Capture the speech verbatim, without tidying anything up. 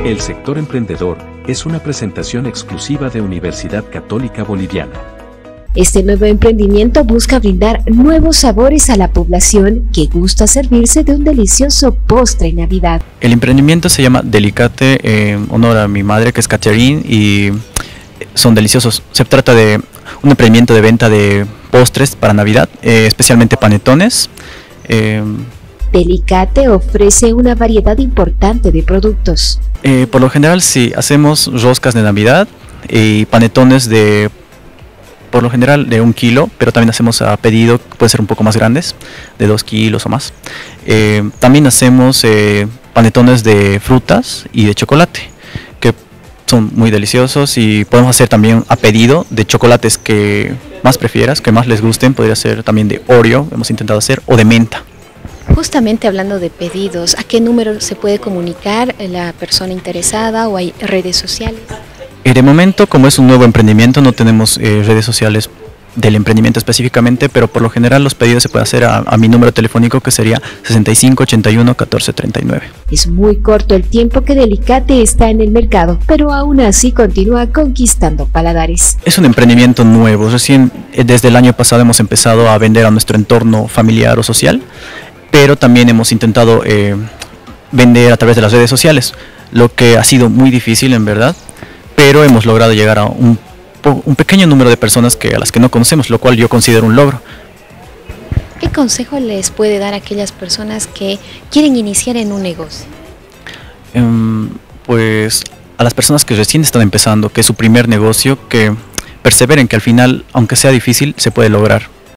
El sector emprendedor es una presentación exclusiva de Universidad Católica Boliviana. Este nuevo emprendimiento busca brindar nuevos sabores a la población que gusta servirse de un delicioso postre en Navidad. El emprendimiento se llama Delicate, en honor a mi madre, que es Catherine, y son deliciosos. Se trata de un emprendimiento de venta de postres para Navidad, eh, especialmente panetones. Eh, Delicate ofrece una variedad importante de productos. Eh, por lo general sí, hacemos roscas de Navidad y panetones de, por lo general de un kilo, pero también hacemos a pedido, puede ser un poco más grandes, de dos kilos o más. Eh, también hacemos eh, panetones de frutas y de chocolate, que son muy deliciosos, y podemos hacer también a pedido de chocolates que más prefieras, que más les gusten. Podría ser también de Oreo, hemos intentado hacer, o de menta. Justamente hablando de pedidos, ¿a qué número se puede comunicar la persona interesada, o hay redes sociales? Eh, de momento, como es un nuevo emprendimiento, no tenemos eh, redes sociales del emprendimiento específicamente, pero por lo general los pedidos se pueden hacer a, a mi número telefónico, que sería sesenta y cinco, ochenta y uno, catorce, treinta y nueve. Es muy corto el tiempo que Delicate está en el mercado, pero aún así continúa conquistando paladares. Es un emprendimiento nuevo, recién eh, desde el año pasado hemos empezado a vender a nuestro entorno familiar o social, pero también hemos intentado eh, vender a través de las redes sociales, lo que ha sido muy difícil en verdad, pero hemos logrado llegar a un, un pequeño número de personas que, a las que no conocemos, lo cual yo considero un logro. ¿Qué consejo les puede dar a aquellas personas que quieren iniciar en un negocio? Um, pues a las personas que recién están empezando, que es su primer negocio, que perseveren, que al final, aunque sea difícil, se puede lograr.